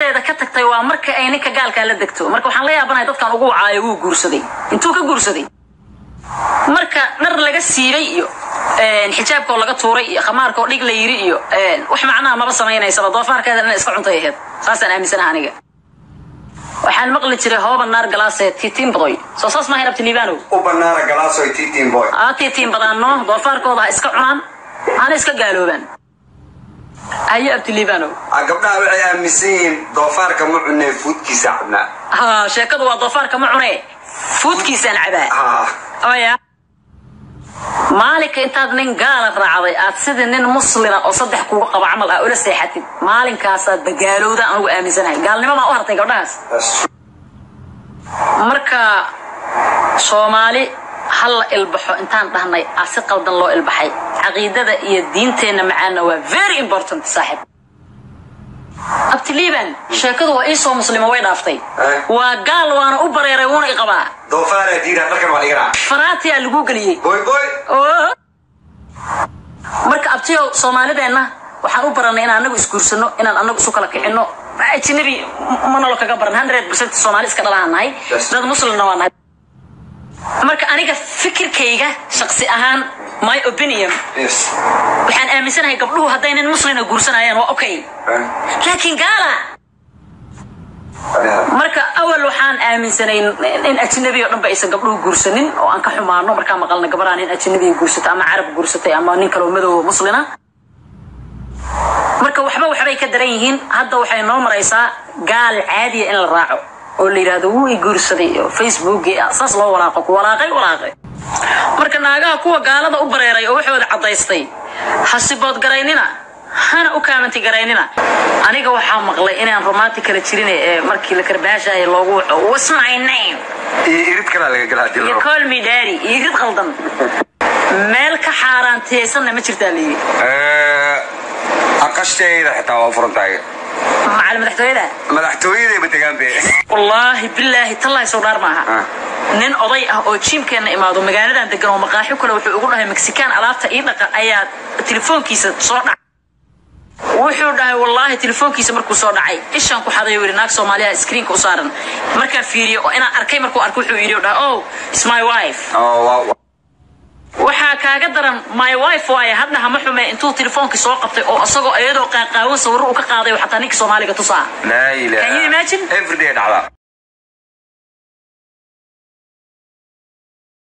gurigeeda ka tagtay waa marka ay ninka gaalka la degto marka waxaan la yaabanahay dadkan ugu wacaayo uu guursaday intuu ka guursaday marka dhar laga siibay iyo xijaabka laga tuuray iyo khamaarka dhig la yiri iyo wax macnaa ma sameynaysa doofaarkeeda in iska cuntay ahayd saasaan aaminsanahay aniga waxaan maqli jiray hooba naar galaaseed tiitiin boy soo saas ma hirabti liibano u banaana galaasoy tiitiin boy tiitiin badano doofaarkooda iska cunaan ana iska gaaloobaan أي أبتي ليبانو؟ قبلها وعي أمسين ضفار كمعنى فوت كيس عبنا. شكله وضفار كمعنى فوت كيس عبا. يا مالك أنت من قال رعضي أتصد إن مسلمة أصدق قوة بعمل أول سيحتي مالك كاسد بقالو ده أو أمسناه قال لي ما أورطي قرناس. مركا صومالي هلا البحو انتان دهناي اسي قلدن لو البحي عقيدته iyo diinteena macana waa very important saaxib abti liiban sheekadu waa isoo muslimo way dhaaftay waa gaal waana u bareeray woona iqaba doofaara diina markan waa igara faraati aa lagu galiyay boy marka abtiyo Soomaalideena waxaan u baranay in anagu isguursano inaan anagu isu kala kicino ajnabi mana lo kaga baran 100% Soomaali iska dhalaanahay dad muslimna waa nahay marka aniga fikirkayga shakhsi ahaan my opinion waxaan aaminsanahay gabdhuhu hadaynan muslimiin guursanayaan waa okay laakiin gaala marka awal waxaan aaminsanayn in ajnabi oo dhan ba aysan gabdhuhu guursanin oo aan ka xumaano marka maqalna gabaraan in ajnabi guursata ama carab guursatay ama nin kale oo madow muslina marka waxbay ka daran yihiin hadda waxay noo maraysaa gaal caadi in la raaco oo la yiraahdo wuu guursaday Facebook asaas loo walaaqay marka naagaha kuwa gaalada u bareeray oo waxooda cadaystay hasibood garaynina hana u kaamanti garaynina aniga waxaa maqlay inaan romantic kala jirin markii la karbaashay loogu what's my name irid kala laga galaa you call me daddy irid qaldan meel ka xaaraanteysan ma jirtaa leeyahay aqashtayda xitaa waa furantay معلم مدحتويده بدغان بي والله بالله تالله سو دار maaha nin oday ah oo jimkeena imaado magaaladan degan oo maqaaxi kale wuxuu ugu dhahay Mexican alaabta ii dhaqa ayaa telefoonkiisa soo dhacay wuxuu dhahay wallahi telefoonkiisa markuu soo dhacay ishaan ku xaday wiri naag Soomaaliya screen-ka u saaran marka fiiriyo oo inaan arkay markuu arko wuxuu yiri dhahay oh it's my wife waxa kaaga daran my wife way hadna ma xume intuu telefoonka soo qabtay oo asagoo ayadoo qaaqaawan sawir uu ka qaaday waxa tan Soomaaliga tusaa la ilaaha can you imagine every day dhacda